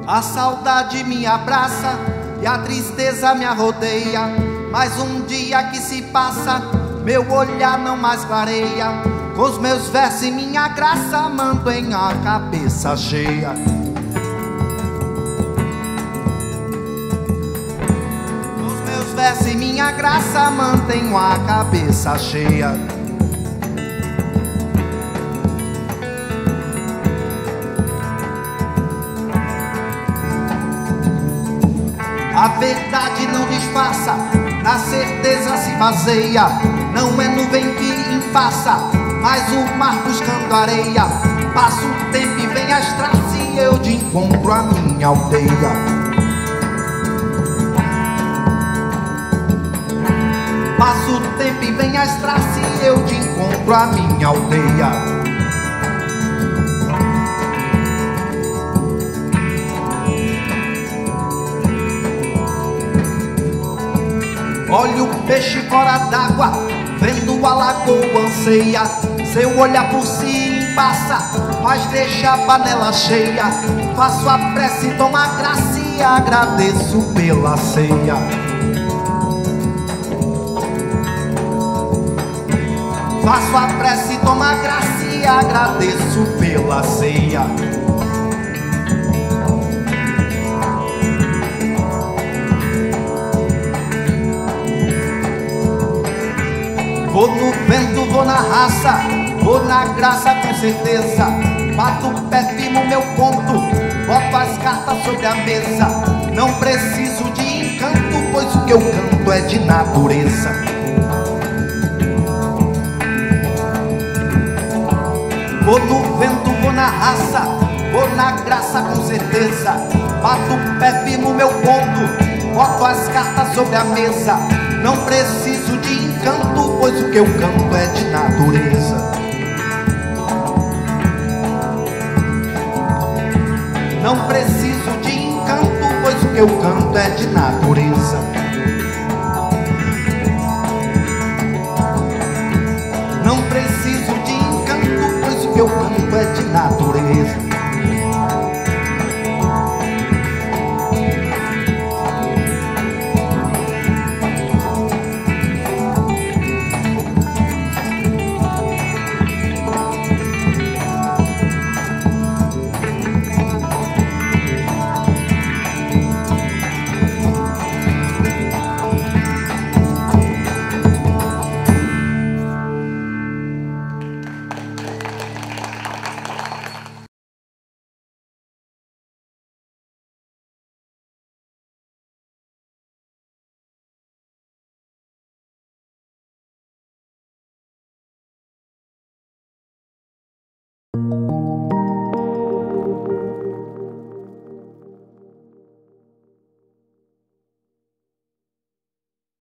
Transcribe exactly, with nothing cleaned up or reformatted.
A saudade me abraça e a tristeza me arrodeia. Mais um dia que se passa, meu olhar não mais clareia. Com os meus versos e minha graça mantém a cabeça cheia. Com os meus versos e minha graça mantenho a cabeça cheia. A verdade não disfarça, na certeza se baseia. Não é nuvem que embaça, mas o mar buscando areia. Passa o tempo e vem as traças e eu de encontro a minha aldeia. Passa o tempo e vem as traças e eu de encontro a minha aldeia. Olha o peixe fora d'água, vendo a lagoa anseia. Seu olhar por si passa, mas deixa a panela cheia. Faço a prece, tomo a graça e agradeço pela ceia. Faço a prece, tomo a graça e agradeço pela ceia. Vou no vento, vou na raça, vou na graça com certeza. Bato o pé, firmo meu ponto, boto as cartas sobre a mesa. Não preciso de encanto, pois o que eu canto é de natureza. Vou no vento, vou na raça, vou na graça com certeza. Bato o pé, firmo meu ponto, boto as cartas sobre a mesa. Não preciso de encanto, pois o que eu canto é de natureza. Não preciso de encanto, pois o que eu canto é de natureza. Não preciso de encanto, pois o que eu canto é de natureza.